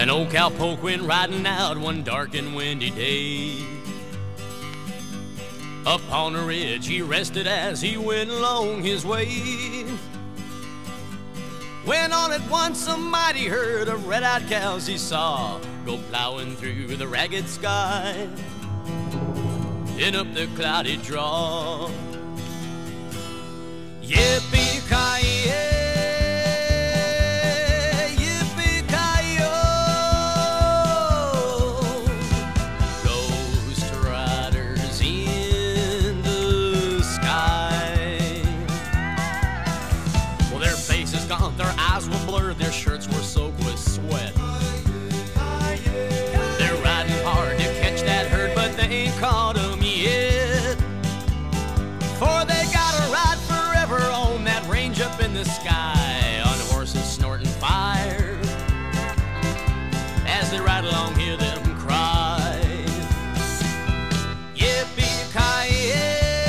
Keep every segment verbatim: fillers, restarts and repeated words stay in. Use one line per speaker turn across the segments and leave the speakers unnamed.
An old cowpoke went riding out one dark and windy day. Upon a ridge he rested as he went along his way. When all at once a mighty herd of red-eyed cows he saw go plowing through the ragged sky and up the cloudy draw. Yippee-ki-yay! Their shirts were soaked with sweat. They're riding hard to catch that herd, but they ain't caught 'em yet. For they gotta ride forever on that range up in the sky, on horses snorting fire. As they ride along, hear them cry, yippee-ki-yay!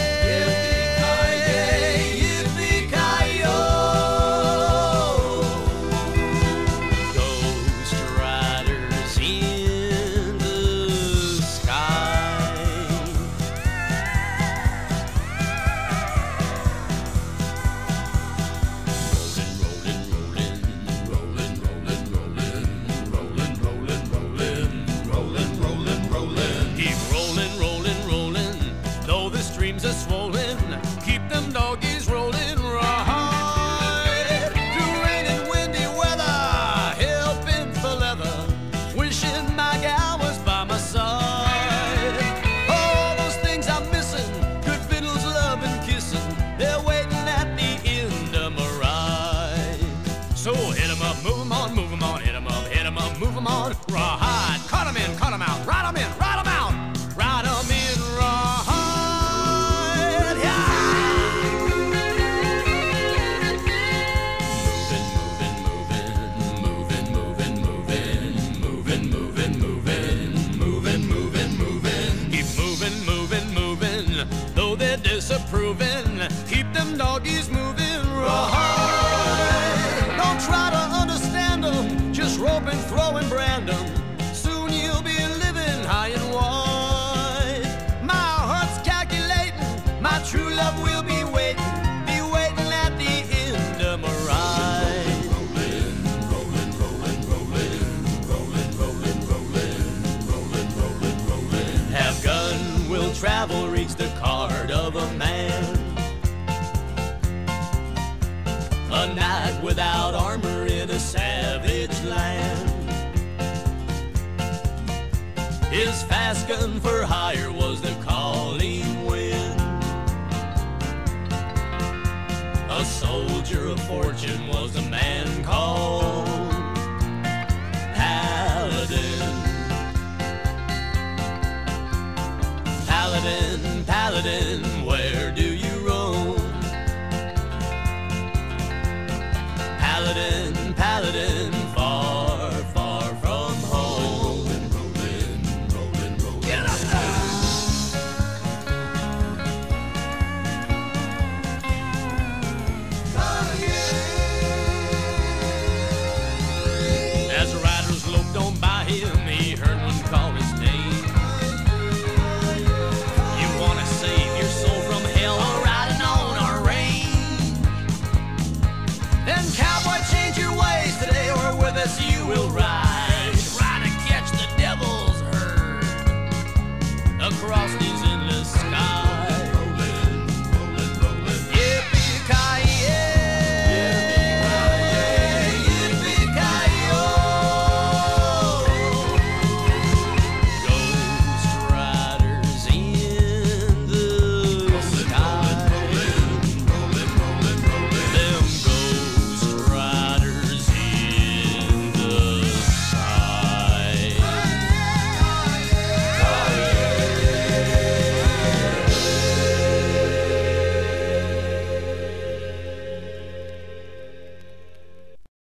Swollen, keep them doggies rolling. Rawhide through rain and windy weather, helping for leather, wishing my gal was by my side. All those things I'm missing, good fiddles, love and kissing, they're waiting at the end of my ride. So hit 'em up, move 'em on, move 'em on, hit 'em up, hit 'em up, move 'em on. Rawhide, cut 'em in, cut 'em out, ride 'em in, ride 'em out, ride 'em in. Rawhide. Disapproving, keep them doggies moving. Rawhide, don't try to understand them, just rope and throw and brand them. Soon you'll be living high and wide. My heart's calculating, my true love will be waiting, be waiting at the end of my ride. Rolling, rolling, rolling, rolling, rolling, rolling, rolling, rolling, rolling, rolling. Have gun, will travel, reach the card of a man. A night without armor in a savage land. His fast gun for hire was the calling wind. A soldier of fortune was a man called Palladin. Palladin, Palladin, where do you roam? Palladin, Palladin, far, far from home. Rolling, rolling, rolling, rolling. Get up there! As the riders loped on by him, he heard one call his name. Save your soul from hell, or riding on our range. Then cowboy, change your ways today, or with us you will ride. Try to catch the devil's herd across these